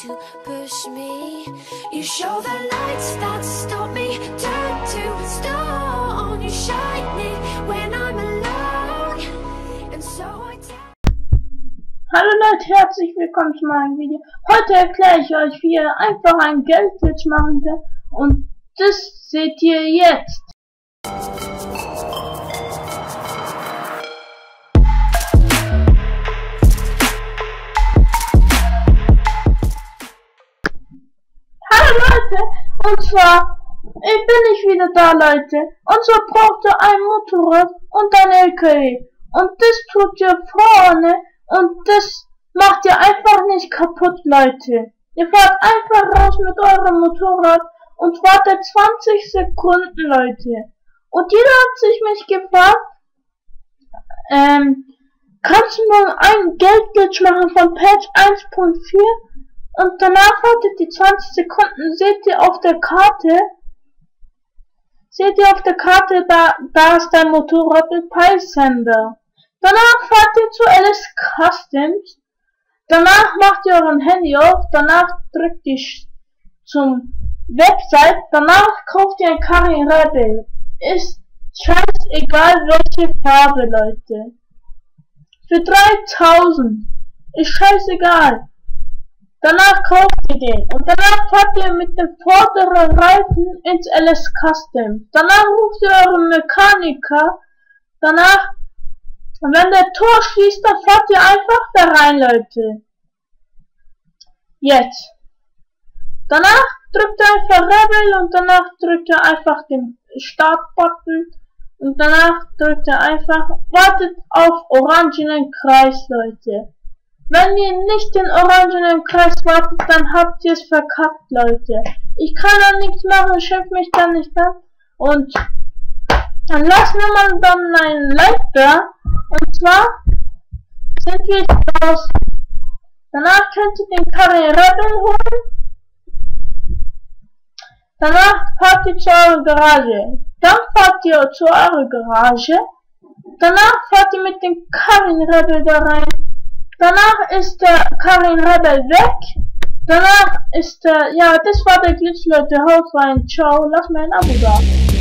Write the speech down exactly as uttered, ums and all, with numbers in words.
to push me. You show the lights that stop me, turn to stone. You shine it when I'm alone, and so I tell. Hallo Leute, herzlich willkommen zu meinem Video. Heute erkläre ich euch, wie ihr einfach einen Geldglitch machen könnt, und das seht ihr jetzt. Hallo Leute, und zwar ich bin ich wieder da, Leute. Und zwar braucht ihr ein Motorrad und ein L K W. Und das tut ihr vorne. Und das macht ihr einfach nicht kaputt, Leute. Ihr fahrt einfach raus mit eurem Motorrad und wartet zwanzig Sekunden, Leute. Und jeder hat sich mich gefragt, ähm, kannst du nur einen Geldglitch machen von Patch eins Punkt vier? Und danach wartet die zwanzig Sekunden, seht ihr auf der Karte, seht ihr auf der Karte, da, da ist dein Motorrad mit Peilsender. Danach fahrt ihr zu Alice Customs, danach macht ihr euren Handy auf, danach drückt ihr zum Website, danach kauft ihr ein Karin Rebel. Ist scheißegal welche Farbe, Leute. Für dreitausend. Ist scheißegal. Danach kauft ihr den und danach fahrt ihr mit dem vorderen Reifen ins Alice Customs. Danach ruft ihr euren Mechaniker, danach und wenn der Tor schließt, dann fahrt ihr einfach da rein, Leute. Jetzt. Danach drückt ihr einfach Rebel und danach drückt ihr einfach den Start-Button und danach drückt ihr einfach, wartet auf orangenen Kreis, Leute. Wenn ihr nicht den orangenen Kreis wartet, dann habt ihr es verkackt, Leute. Ich kann da nichts machen, schimpft mich dann nicht an. Und dann lassen wir mal dann ein Like da. Und zwar sind wir raus. Danach könnt ihr den Karin Rebel holen. Danach fahrt ihr zu eurer Garage. Dann fahrt ihr zu eurer Garage. Danach fahrt ihr mit dem Karin Rebel da rein. Danach ist der Karin Rebel weg. Danach ist der, ja, das war der Glitch, Leute. Haut rein. Ciao. Lasst mir ein Abo da.